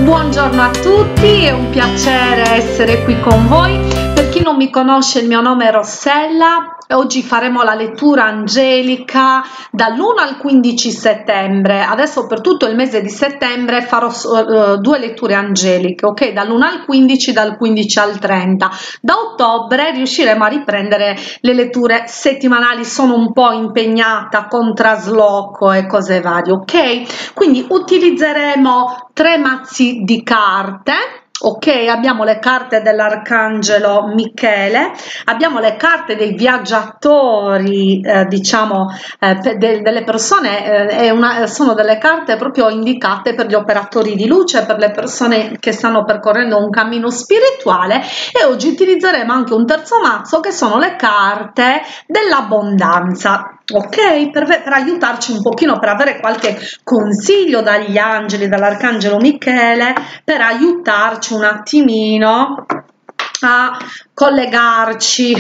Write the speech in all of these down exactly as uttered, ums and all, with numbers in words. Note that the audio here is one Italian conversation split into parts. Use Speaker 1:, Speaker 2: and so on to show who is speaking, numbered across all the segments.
Speaker 1: Buongiorno a tutti, è un piacere essere qui con voi. Per chi non mi conosce, il mio nome è Rossella e oggi faremo la lettura angelica dall'uno al quindici settembre. Adesso per tutto il mese di settembre farò uh, due letture angeliche, ok? Dall'uno al quindici, dal quindici al trenta. Da ottobre riusciremo a riprendere le letture settimanali, sono un po' impegnata con trasloco e cose varie, ok? Quindi utilizzeremo tre mazzi di carte. Ok, abbiamo le carte dell'arcangelo Michele, abbiamo le carte dei viaggiatori, eh, diciamo, eh, de delle persone, eh, è una, sono delle carte proprio indicate per gli operatori di luce, per le persone che stanno percorrendo un cammino spirituale. E oggi utilizzeremo anche un terzo mazzo che sono le carte dell'abbondanza. Ok, per, per aiutarci un pochino, per avere qualche consiglio dagli angeli, dall'arcangelo Michele, per aiutarci un attimino a collegarci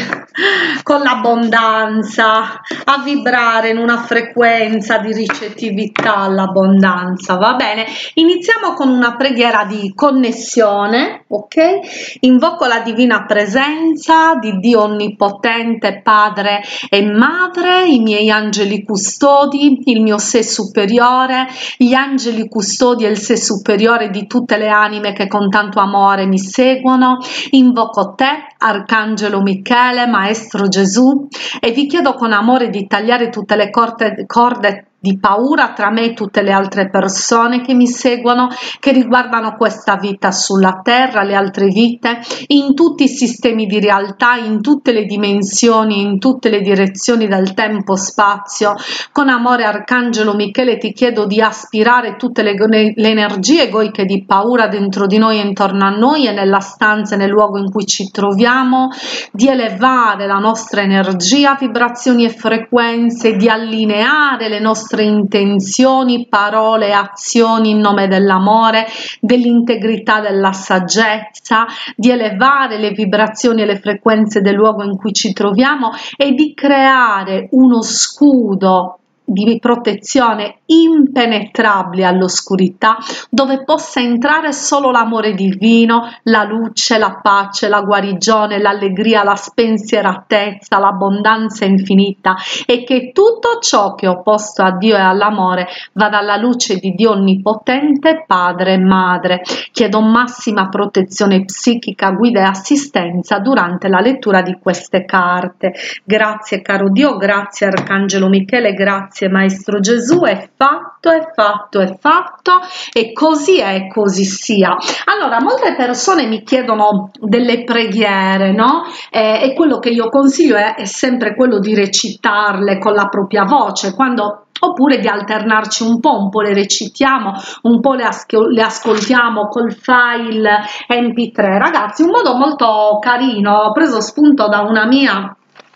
Speaker 1: con l'abbondanza, a vibrare in una frequenza di ricettività all'abbondanza. Va bene, iniziamo con una preghiera di connessione, ok? Invoco la divina presenza di Dio onnipotente, Padre e Madre, i miei angeli custodi, il mio sé superiore, gli angeli custodi e il sé superiore di tutte le anime che con tanto amore mi seguono. Invoco te, Arcangelo Michele, Maestro Gesù, e vi chiedo con amore di tagliare tutte le corde, corde di paura tra me e tutte le altre persone che mi seguono, che riguardano questa vita sulla terra, le altre vite, in tutti i sistemi di realtà, in tutte le dimensioni, in tutte le direzioni del tempo-spazio. Con amore, Arcangelo Michele, ti chiedo di aspirare tutte le, le energie egoiche di paura dentro di noi e intorno a noi e nella stanza e nel luogo in cui ci troviamo, di elevare la nostra energia, vibrazioni e frequenze, di allineare le nostre intenzioni, parole e azioni in nome dell'amore, dell'integrità, della saggezza, di elevare le vibrazioni e le frequenze del luogo in cui ci troviamo e di creare uno scudo di protezione impenetrabile all'oscurità, dove possa entrare solo l'amore divino, la luce, la pace, la guarigione, l'allegria, la spensieratezza, l'abbondanza infinita, e che tutto ciò che è opposto a Dio e all'amore vada alla luce di Dio onnipotente, Padre e Madre. Chiedo massima protezione psichica, guida e assistenza durante la lettura di queste carte. Grazie caro Dio, grazie Arcangelo Michele, grazie Maestro Gesù. È fatto, è fatto, è fatto, e così è, così sia. Allora, molte persone mi chiedono delle preghiere, no? Eh, e quello che io consiglio è, è sempre quello di recitarle con la propria voce, quando oppure di alternarci un po', un po' le recitiamo, un po' le, le ascoltiamo col file M P tre. Ragazzi, un modo molto carino, ho preso spunto da una mia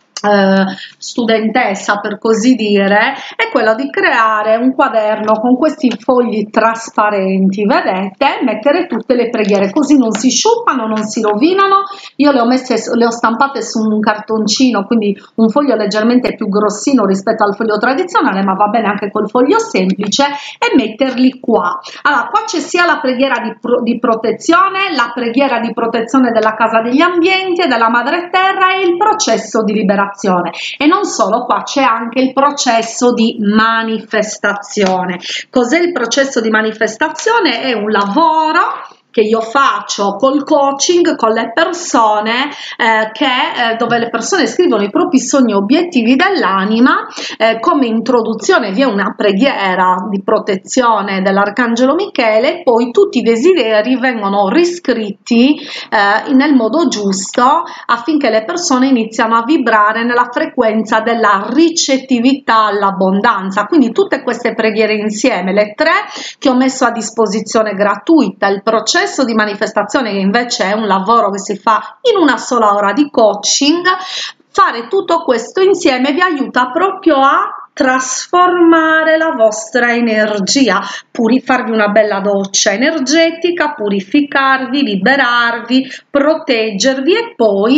Speaker 1: Uh, studentessa, per così dire, è quello di creare un quaderno con questi fogli trasparenti, vedete, mettere tutte le preghiere, così non si sciupano, non si rovinano. Io le ho messe, le ho stampate su un cartoncino, quindi un foglio leggermente più grossino rispetto al foglio tradizionale, ma va bene anche col foglio semplice, e metterli qua. Allora, qua c'è sia la preghiera di, pro, di protezione, la preghiera di protezione della casa degli ambienti e della madre terra, e il processo di liberazione. E non solo, qua c'è anche il processo di manifestazione. Cos'è il processo di manifestazione? È un lavoro che io faccio col coaching con le persone, eh, che, eh, dove le persone scrivono i propri sogni e obiettivi dell'anima. Eh, come introduzione vi è una preghiera di protezione dell'Arcangelo Michele, e poi tutti i desideri vengono riscritti eh, nel modo giusto, affinché le persone iniziano a vibrare nella frequenza della ricettività all'abbondanza. Quindi tutte queste preghiere insieme, le tre che ho messo a disposizione gratuita, il processo di manifestazione che invece è un lavoro che si fa in una sola ora di coaching, fare tutto questo insieme vi aiuta proprio a trasformare la vostra energia, puri farvi una bella doccia energetica, purificarvi, liberarvi, proteggervi e poi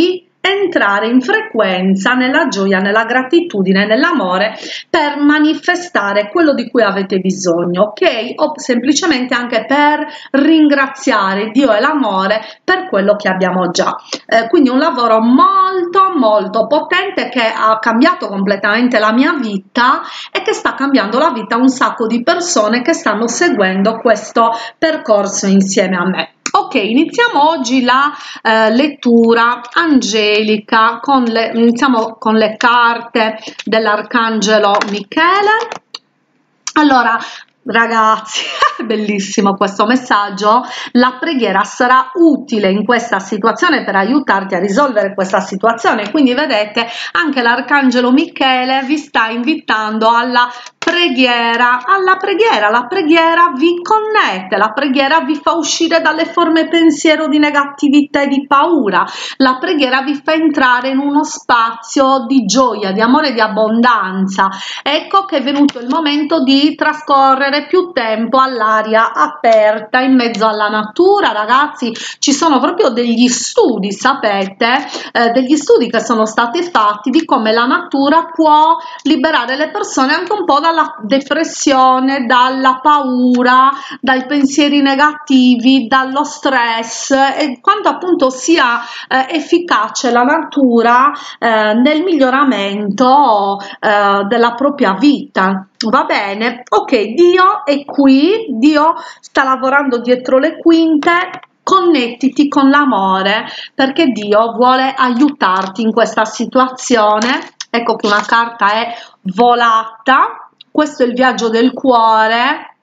Speaker 1: entrare in frequenza nella gioia, nella gratitudine, nell'amore, per manifestare quello di cui avete bisogno, ok? O semplicemente anche per ringraziare Dio e l'amore per quello che abbiamo già. Eh, quindi un lavoro molto molto potente che ha cambiato completamente la mia vita e che sta cambiando la vita a un sacco di persone che stanno seguendo questo percorso insieme a me. Ok, iniziamo oggi la eh, lettura angelica, con le, iniziamo con le carte dell'Arcangelo Michele. Allora, ragazzi, bellissimo questo messaggio. La preghiera sarà utile in questa situazione per aiutarti a risolvere questa situazione. Quindi vedete, anche l'Arcangelo Michele vi sta invitando alla preghiera, alla preghiera. La preghiera vi connette, la preghiera vi fa uscire dalle forme pensiero di negatività e di paura. La preghiera vi fa entrare in uno spazio di gioia, di amore, di abbondanza. Ecco che è venuto il momento di trascorrere più tempo all'aria aperta, in mezzo alla natura. Ragazzi, ci sono proprio degli studi, sapete, eh, degli studi che sono stati fatti di come la natura può liberare le persone anche un po' dalla depressione, dalla paura, dai pensieri negativi, dallo stress, e quanto appunto sia eh, efficace la natura eh, nel miglioramento eh, della propria vita. Va bene? Ok, Dio è qui, Dio sta lavorando dietro le quinte. Connettiti con l'amore, perché Dio vuole aiutarti in questa situazione. Ecco che una carta è volata. Questo è il viaggio del cuore.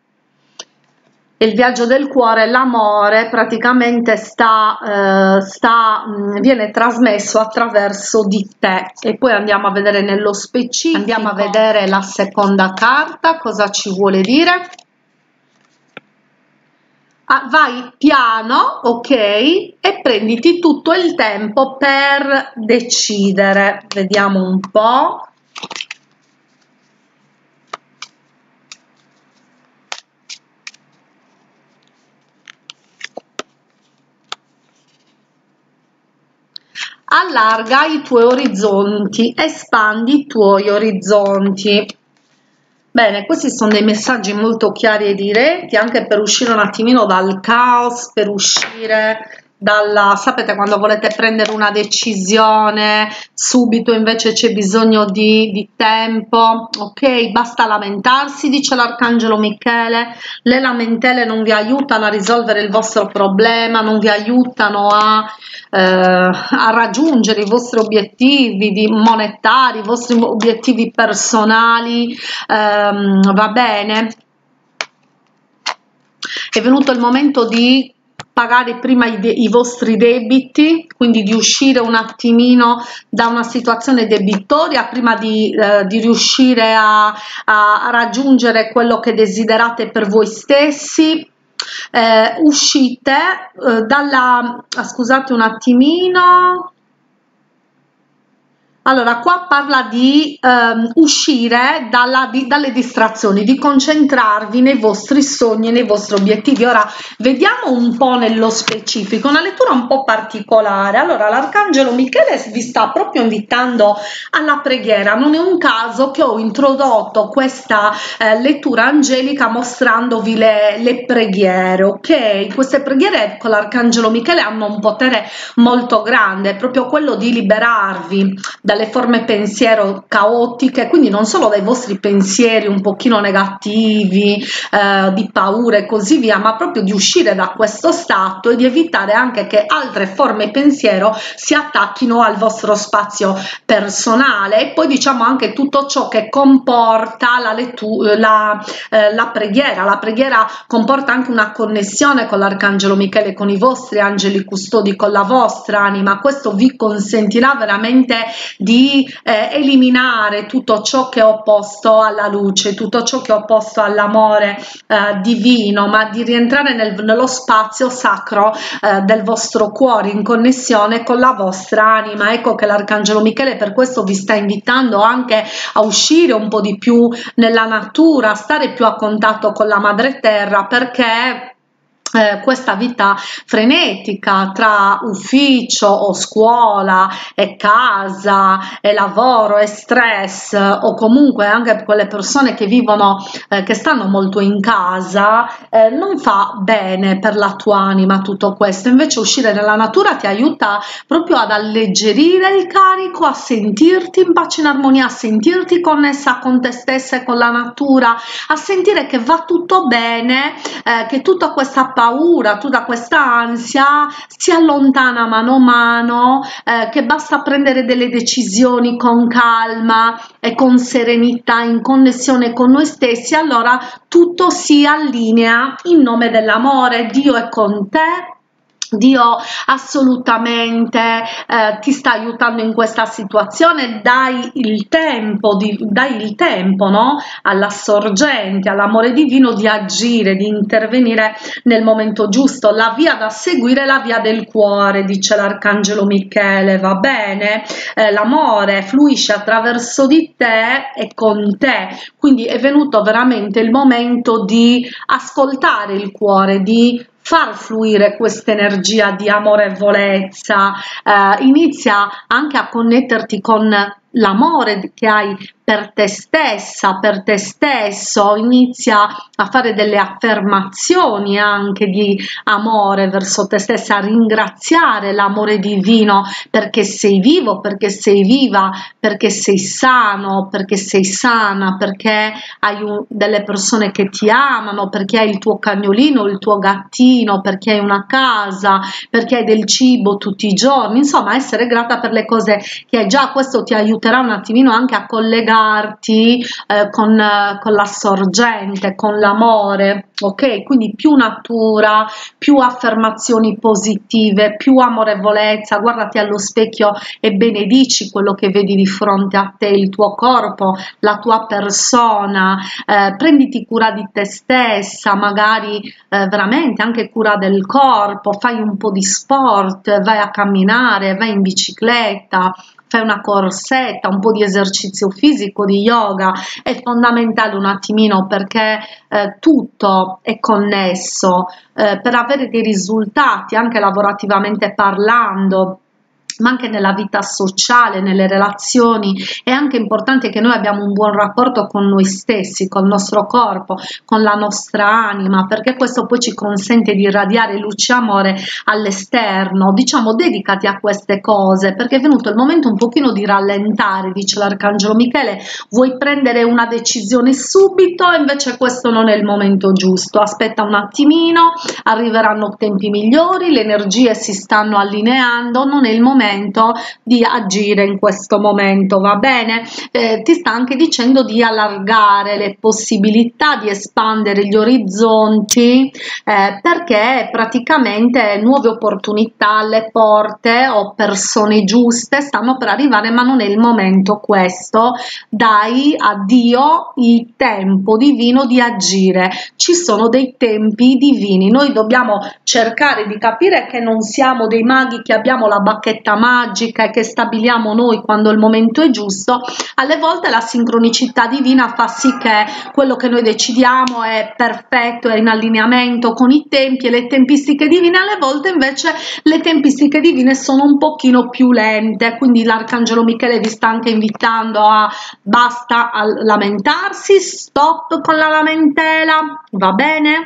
Speaker 1: Il viaggio del cuore, l'amore praticamente sta, eh, sta, mh, viene trasmesso attraverso di te. E poi andiamo a vedere nello specifico, andiamo a vedere la seconda carta, cosa ci vuole dire. Ah, vai piano, ok, e prenditi tutto il tempo per decidere. Vediamo un po'. Allarga i tuoi orizzonti, espandi i tuoi orizzonti. Bene, questi sono dei messaggi molto chiari e diretti, anche per uscire un attimino dal caos, per uscire dalla, sapete, quando volete prendere una decisione subito, invece c'è bisogno di, di tempo, ok? Basta lamentarsi, dice l'Arcangelo Michele. Le lamentele non vi aiutano a risolvere il vostro problema, non vi aiutano a, eh, a raggiungere i vostri obiettivi di monetari, i vostri obiettivi personali, ehm, va bene? È venuto il momento di pagare prima i, i vostri debiti, quindi di uscire un attimino da una situazione debitoria prima di, eh, di riuscire a, a, a raggiungere quello che desiderate per voi stessi. Eh, uscite eh, dalla, scusate un attimino. Allora, qua parla di um, uscire dalla, di, dalle distrazioni, di concentrarvi nei vostri sogni e nei vostri obiettivi. Ora, vediamo un po' nello specifico, una lettura un po' particolare. Allora, l'Arcangelo Michele vi sta proprio invitando alla preghiera. Non è un caso che ho introdotto questa eh, lettura angelica mostrandovi le, le preghiere, ok? Queste preghiere con l'Arcangelo Michele hanno un potere molto grande, proprio quello di liberarvi dalle forme pensiero caotiche, quindi non solo dai vostri pensieri un pochino negativi, eh, di paura e così via, ma proprio di uscire da questo stato e di evitare anche che altre forme pensiero si attacchino al vostro spazio personale. E poi diciamo anche tutto ciò che comporta la lettura, la, eh, la preghiera. La preghiera comporta anche una connessione con l'Arcangelo Michele, con i vostri angeli custodi, con la vostra anima. Questo vi consentirà veramente di eh, eliminare tutto ciò che è opposto alla luce, tutto ciò che è opposto all'amore eh, divino, ma di rientrare nel, nello spazio sacro eh, del vostro cuore, in connessione con la vostra anima. Ecco che l'Arcangelo Michele per questo vi sta invitando anche a uscire un po' di più nella natura, a stare più a contatto con la madre terra, perché Eh, questa vita frenetica tra ufficio o scuola e casa e lavoro e stress, o comunque anche quelle persone che vivono eh, che stanno molto in casa, eh, non fa bene per la tua anima tutto questo. Invece uscire nella natura ti aiuta proprio ad alleggerire il carico, a sentirti in pace, in armonia, a sentirti connessa con te stessa e con la natura, a sentire che va tutto bene, eh, che tutta questa paura, tutta questa ansia si allontana mano a mano, eh, che basta prendere delle decisioni con calma e con serenità, in connessione con noi stessi, allora tutto si allinea in nome dell'amore. Dio è con te. Dio assolutamente eh, ti sta aiutando in questa situazione. Dai il tempo, di, dai il tempo no? alla sorgente, all'amore divino di agire, di intervenire nel momento giusto. La via da seguire è la via del cuore, dice l'arcangelo Michele, va bene? Eh, l'amore fluisce attraverso di te e con te, quindi è venuto veramente il momento di ascoltare il cuore, di far fluire questa energia di amorevolezza, eh, inizia anche a connetterti con l'amore che hai per te stessa, per te stesso, inizia a fare delle affermazioni anche di amore verso te stessa, a ringraziare l'amore divino perché sei vivo, perché sei viva, perché sei sano, perché sei sana, perché hai un, delle persone che ti amano, perché hai il tuo cagnolino, il tuo gattino, perché hai una casa, perché hai del cibo tutti i giorni, insomma essere grata per le cose che hai già. Questo ti aiuterà un attimino anche a collegarti eh, con, eh, con la sorgente, con l'amore, ok? Quindi più natura, più affermazioni positive, più amorevolezza. Guardati allo specchio e benedici quello che vedi di fronte a te, il tuo corpo, la tua persona, eh, prenditi cura di te stessa, magari eh, veramente anche cura del corpo, fai un po' di sport, vai a camminare, vai in bicicletta, fai una corsetta, un po' di esercizio fisico, di yoga. È fondamentale un attimino, perché eh, tutto è connesso, eh, per avere dei risultati anche lavorativamente parlando, ma anche nella vita sociale, nelle relazioni. È anche importante che noi abbiamo un buon rapporto con noi stessi, con il nostro corpo, con la nostra anima, perché questo poi ci consente di irradiare luce e amore all'esterno. Diciamo, dedicati a queste cose, perché è venuto il momento un pochino di rallentare, dice l'arcangelo Michele. Vuoi prendere una decisione subito, invece questo non è il momento giusto, aspetta un attimino, arriveranno tempi migliori, le energie si stanno allineando, non è il momento di agire in questo momento, va bene? Eh, ti sta anche dicendo di allargare le possibilità, di espandere gli orizzonti, eh, perché praticamente nuove opportunità alle porte o persone giuste stanno per arrivare, ma non è il momento questo. Dai a Dio il tempo divino di agire. Ci sono dei tempi divini, noi dobbiamo cercare di capire che non siamo dei maghi che abbiamo la bacchetta magica e che stabiliamo noi quando il momento è giusto. Alle volte la sincronicità divina fa sì che quello che noi decidiamo è perfetto, è in allineamento con i tempi e le tempistiche divine. Alle volte invece le tempistiche divine sono un pochino più lente, quindi l'arcangelo Michele vi sta anche invitando a basta a lamentarsi, stop con la lamentela, va bene?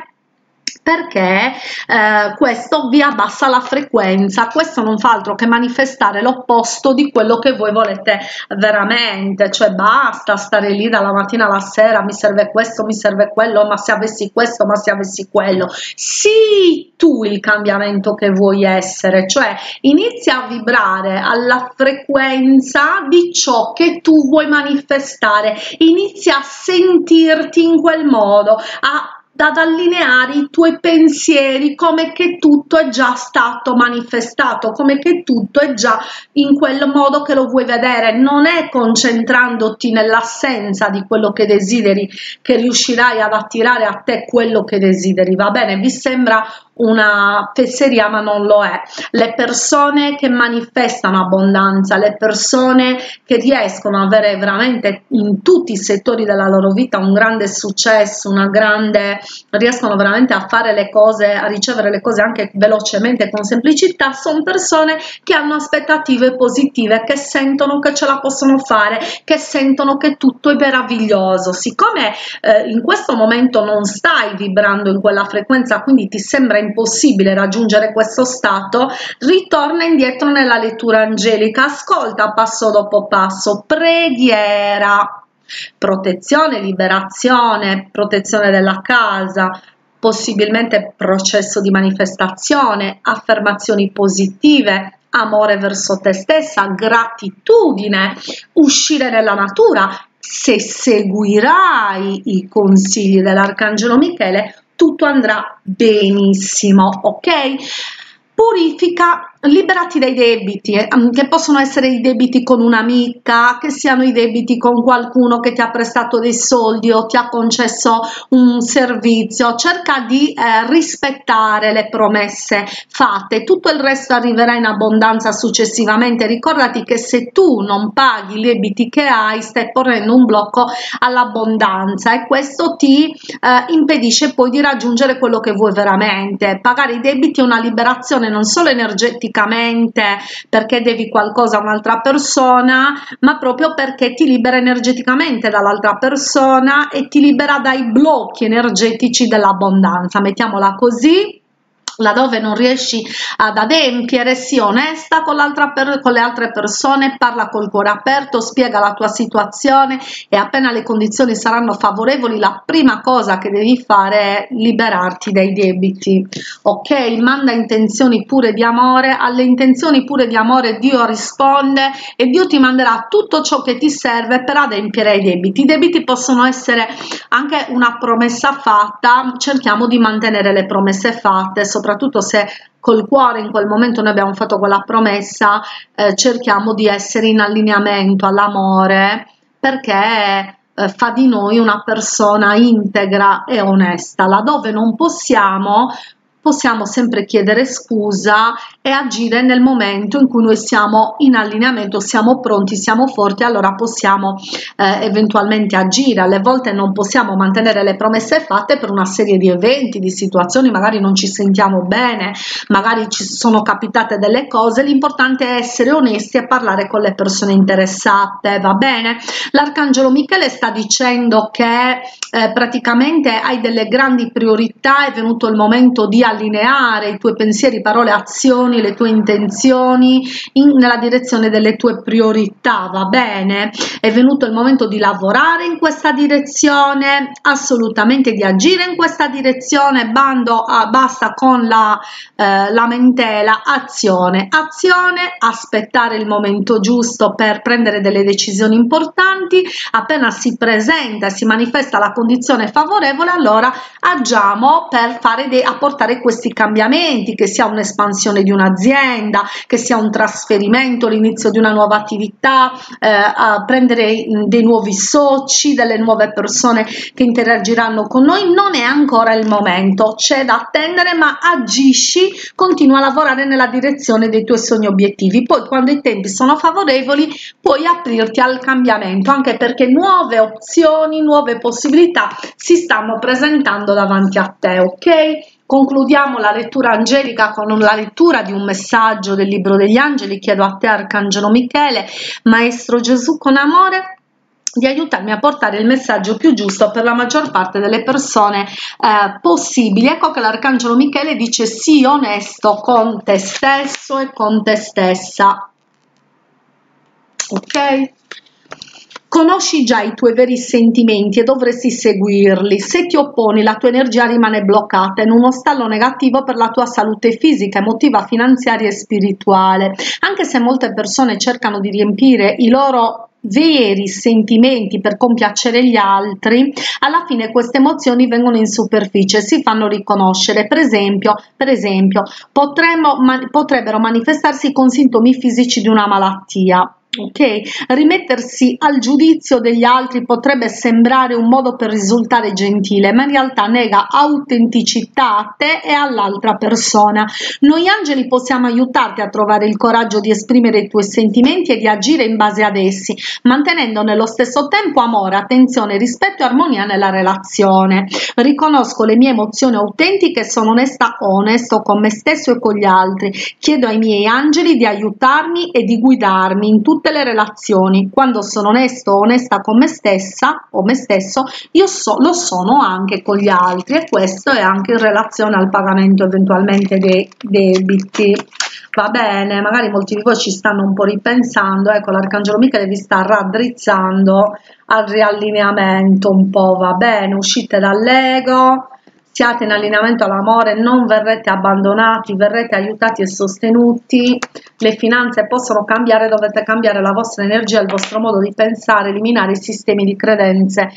Speaker 1: Perché eh, questo vi abbassa la frequenza. Questo non fa altro che manifestare l'opposto di quello che voi volete veramente, cioè basta stare lì dalla mattina alla sera, mi serve questo, mi serve quello, ma se avessi questo, ma se avessi quello. Sii tu il cambiamento che vuoi essere, cioè inizia a vibrare alla frequenza di ciò che tu vuoi manifestare, inizia a sentirti in quel modo, a ad allineare i tuoi pensieri come che tutto è già stato manifestato, come che tutto è già in quel modo che lo vuoi vedere. Non è concentrandoti nell'assenza di quello che desideri che riuscirai ad attirare a te quello che desideri, va bene? Vi sembra una fesseria, ma non lo è. Le persone che manifestano abbondanza, le persone che riescono ad avere veramente in tutti i settori della loro vita un grande successo, una grande, riescono veramente a fare le cose, a ricevere le cose anche velocemente e con semplicità, sono persone che hanno aspettative positive, che sentono che ce la possono fare, che sentono che tutto è meraviglioso. Siccome eh, in questo momento non stai vibrando in quella frequenza, quindi ti sembra impossibile raggiungere questo stato, ritorna indietro nella lettura angelica, ascolta passo dopo passo, preghiera, protezione, liberazione, protezione della casa, possibilmente processo di manifestazione, affermazioni positive, amore verso te stessa, gratitudine, uscire nella natura. Se seguirai i consigli dell'Arcangelo Michele, tutto andrà benissimo, ok? Purifica, liberati dai debiti, eh, che possono essere i debiti con un'amica, che siano i debiti con qualcuno che ti ha prestato dei soldi o ti ha concesso un servizio. Cerca di eh, rispettare le promesse fatte, tutto il resto arriverà in abbondanza successivamente. Ricordati che se tu non paghi i debiti che hai, stai ponendo un blocco all'abbondanza e questo ti eh, impedisce poi di raggiungere quello che vuoi veramente. Pagare i debiti è una liberazione non solo energeticamente perché devi qualcosa a un'altra persona, ma proprio perché ti libera energeticamente dall'altra persona e ti libera dai blocchi energetici dell'abbondanza, mettiamola così. Laddove non riesci ad adempiere, sii onesta con, l'altra per, con le altre persone, parla col cuore aperto, spiega la tua situazione e appena le condizioni saranno favorevoli la prima cosa che devi fare è liberarti dai debiti, ok? Manda intenzioni pure di amore, alle intenzioni pure di amore Dio risponde e Dio ti manderà tutto ciò che ti serve per adempiere ai debiti. I debiti possono essere anche una promessa fatta, cerchiamo di mantenere le promesse fatte, soprattutto soprattutto se col cuore in quel momento noi abbiamo fatto quella promessa, eh, cerchiamo di essere in allineamento all'amore perché eh, fa di noi una persona integra e onesta. Laddove non possiamo, possiamo sempre chiedere scusa e agire nel momento in cui noi siamo in allineamento, siamo pronti, siamo forti, allora possiamo eh, eventualmente agire. Alle volte non possiamo mantenere le promesse fatte per una serie di eventi, di situazioni, magari non ci sentiamo bene, magari ci sono capitate delle cose, l'importante è essere onesti e parlare con le persone interessate, va bene? L'Arcangelo Michele sta dicendo che eh, praticamente hai delle grandi priorità, è venuto il momento di allineare i tuoi pensieri, parole, azioni, le tue intenzioni in, nella direzione delle tue priorità, va bene? È venuto il momento di lavorare in questa direzione, assolutamente di agire in questa direzione, bando a, basta con la eh, lamentela, azione, azione, aspettare il momento giusto per prendere delle decisioni importanti, appena si presenta, si manifesta la condizione favorevole, allora agiamo per fare dei, apportare questi cambiamenti, che sia un'espansione di un'azienda, che sia un trasferimento, l'inizio di una nuova attività, eh, a prendere dei nuovi soci, delle nuove persone che interagiranno con noi. Non è ancora il momento, c'è da attendere, ma agisci, continua a lavorare nella direzione dei tuoi sogni obiettivi. Poi quando i tempi sono favorevoli puoi aprirti al cambiamento, anche perché nuove opzioni, nuove possibilità si stanno presentando davanti a te, ok? Concludiamo la lettura angelica con la lettura di un messaggio del Libro degli Angeli. Chiedo a te, Arcangelo Michele, Maestro Gesù, con amore, di aiutarmi a portare il messaggio più giusto per la maggior parte delle persone eh, possibili. Ecco che l'Arcangelo Michele dice: sii onesto con te stesso e con te stessa, ok? Conosci già i tuoi veri sentimenti e dovresti seguirli. Se ti opponi, la tua energia rimane bloccata in uno stallo negativo per la tua salute fisica, emotiva, finanziaria e spirituale. Anche se molte persone cercano di riempire i loro veri sentimenti per compiacere gli altri, alla fine queste emozioni vengono in superficie, si fanno riconoscere. Per esempio, per esempio potremmo, man, potrebbero manifestarsi con sintomi fisici di una malattia. ok? Rimettersi al giudizio degli altri potrebbe sembrare un modo per risultare gentile, ma in realtà nega autenticità a te e all'altra persona. Noi angeli possiamo aiutarti a trovare il coraggio di esprimere i tuoi sentimenti e di agire in base ad essi, mantenendo nello stesso tempo amore, attenzione, rispetto e armonia nella relazione. Riconosco le mie emozioni autentiche e sono onesta onesto con me stesso e con gli altri. Chiedo ai miei angeli di aiutarmi e di guidarmi in tutte le relazioni. Quando sono onesto o onesta con me stessa o me stesso, io so, lo sono anche con gli altri, e questo è anche in relazione al pagamento eventualmente dei debiti. Va bene, magari molti di voi ci stanno un po' ripensando, ecco, l'Arcangelo Michele vi sta raddrizzando al riallineamento un po', va bene, uscite dall'ego, siate in allineamento all'amore, non verrete abbandonati, verrete aiutati e sostenuti. Le finanze possono cambiare, dovete cambiare la vostra energia, il vostro modo di pensare, eliminare i sistemi di credenze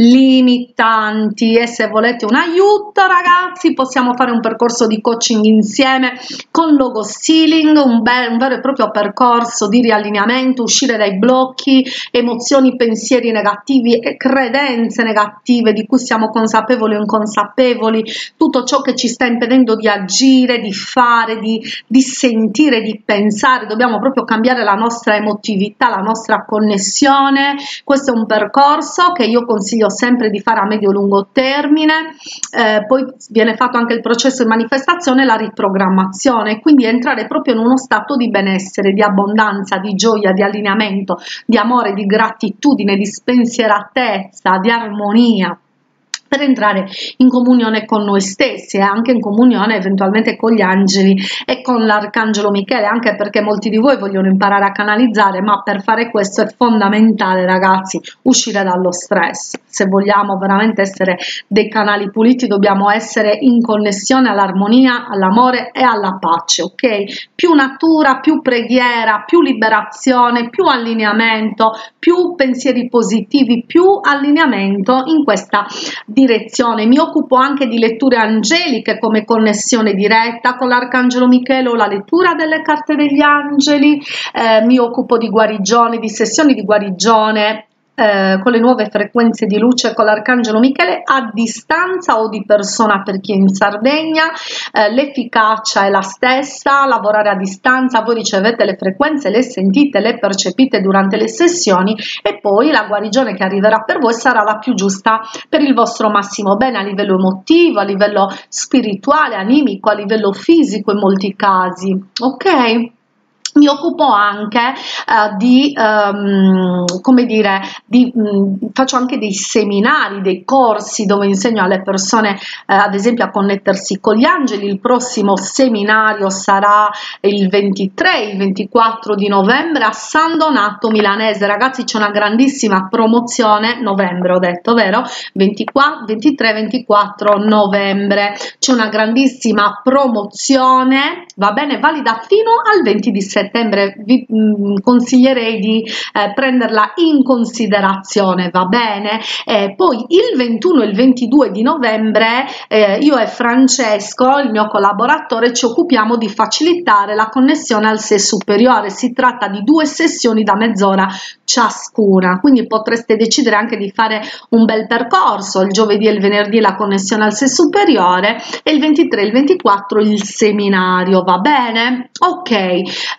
Speaker 1: limitanti. E se volete un aiuto, ragazzi, possiamo fare un percorso di coaching insieme con Logo Stealing, un, un vero e proprio percorso di riallineamento, uscire dai blocchi, emozioni, pensieri negativi e credenze negative di cui siamo consapevoli o inconsapevoli, tutto ciò che ci sta impedendo di agire, di fare, di, di sentire, di pensare. Dobbiamo proprio cambiare la nostra emotività, la nostra connessione. Questo è un percorso che io consiglio sempre di fare a medio-lungo termine, eh, poi viene fatto anche il processo di manifestazione e la riprogrammazione, quindi entrare proprio in uno stato di benessere, di abbondanza, di gioia, di allineamento, di amore, di gratitudine, di spensieratezza, di armonia, per entrare in comunione con noi stessi e anche in comunione eventualmente con gli angeli e con l'Arcangelo Michele, anche perché molti di voi vogliono imparare a canalizzare, ma per fare questo è fondamentale, ragazzi, uscire dallo stress. Se vogliamo veramente essere dei canali puliti, dobbiamo essere in connessione all'armonia, all'amore e alla pace, ok? Più natura, più preghiera, più liberazione, più allineamento, più pensieri positivi, più allineamento in questa direzione. Mi occupo anche di letture angeliche come connessione diretta con l'Arcangelo Michele o la lettura delle carte degli angeli, eh, mi occupo di guarigione, di sessioni di guarigione Eh, con le nuove frequenze di luce con l'Arcangelo Michele a distanza o di persona per chi è in Sardegna. Eh, l'efficacia è la stessa, lavorare a distanza, voi ricevete le frequenze, le sentite, le percepite durante le sessioni e poi la guarigione che arriverà per voi sarà la più giusta per il vostro massimo bene a livello emotivo, a livello spirituale, animico, a livello fisico in molti casi, ok? Mi occupo anche uh, di, um, come dire, di, um, faccio anche dei seminari, dei corsi dove insegno alle persone, uh, ad esempio, a connettersi con gli angeli. Il prossimo seminario sarà il ventitré, il ventiquattro di novembre a San Donato Milanese. Ragazzi, c'è una grandissima promozione, novembre ho detto, vero? ventitré ventiquattro novembre, c'è una grandissima promozione, va bene, valida fino al venti di settembre. Vi mh, consiglierei di eh, prenderla in considerazione, va bene? Eh, poi il ventuno e il ventidue di novembre eh, io e Francesco, il mio collaboratore, ci occupiamo di facilitare la connessione al sé superiore. Si tratta di due sessioni da mezz'ora ciascuna, quindi potreste decidere anche di fare un bel percorso. Il giovedì e il venerdì la connessione al sé superiore e il ventitré e il ventiquattro il seminario, va bene? Ok. Eh,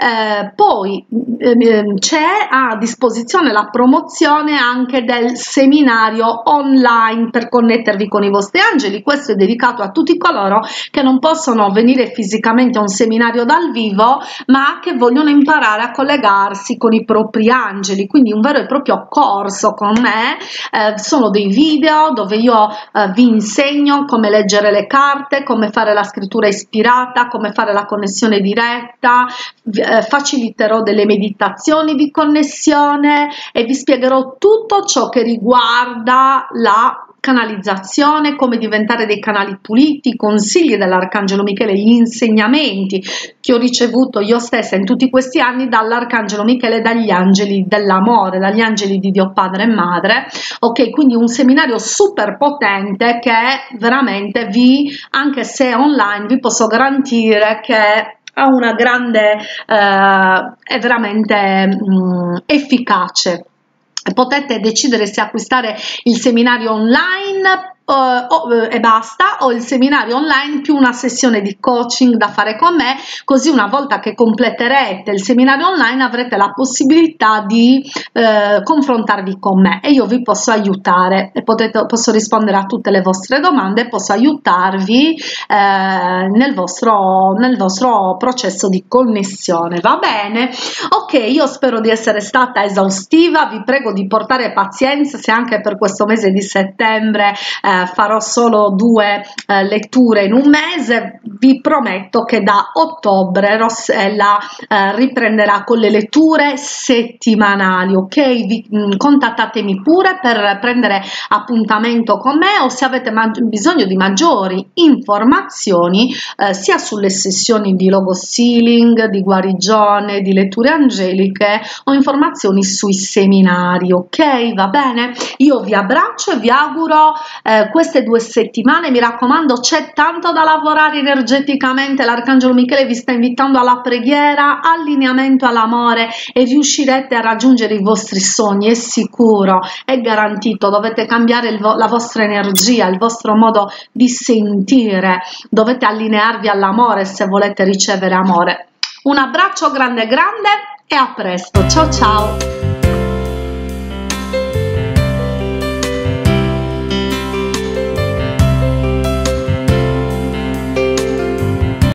Speaker 1: poi eh, c'è a disposizione la promozione anche del seminario online per connettervi con i vostri angeli. Questo è dedicato a tutti coloro che non possono venire fisicamente a un seminario dal vivo, ma che vogliono imparare a collegarsi con i propri angeli, quindi un vero e proprio corso con me. Eh, sono dei video dove io eh, vi insegno come leggere le carte, come fare la scrittura ispirata, come fare la connessione diretta, eh, faciliterò delle meditazioni di connessione e vi spiegherò tutto ciò che riguarda la canalizzazione, come diventare dei canali puliti, i consigli dell'Arcangelo Michele, gli insegnamenti che ho ricevuto io stessa in tutti questi anni dall'Arcangelo Michele, dagli angeli dell'amore, dagli angeli di Dio Padre e Madre. Ok, quindi un seminario super potente che veramente vi, anche se online, vi posso garantire che ha una grande, eh, è veramente mh, efficace. Potete decidere se acquistare il seminario online Uh, oh, uh, e basta, o il seminario online più una sessione di coaching da fare con me, così una volta che completerete il seminario online avrete la possibilità di uh, confrontarvi con me e io vi posso aiutare e potete, posso rispondere a tutte le vostre domande, posso aiutarvi uh, nel vostro nel vostro processo di connessione. Va bene? Ok, io spero di essere stata esaustiva, vi prego di portare pazienza se anche per questo mese di settembre eh, farò solo due eh, letture in un mese. Vi prometto che da ottobre Rossella eh, riprenderà con le letture settimanali, ok? Vi, mh, contattatemi pure per prendere appuntamento con me, o se avete bisogno di maggiori informazioni eh, sia sulle sessioni di logo sealing, di guarigione, di letture angeliche, o informazioni sui seminari, ok? Va bene? Io vi abbraccio e vi auguro eh, queste due settimane, mi raccomando, c'è tanto da lavorare energeticamente, l'Arcangelo Michele vi sta invitando alla preghiera, allineamento all'amore, e riuscirete a raggiungere i vostri sogni, è sicuro, è garantito. Dovete cambiare il vo la vostra energia, il vostro modo di sentire, dovete allinearvi all'amore se volete ricevere amore. Un abbraccio grande grande e a presto, ciao ciao!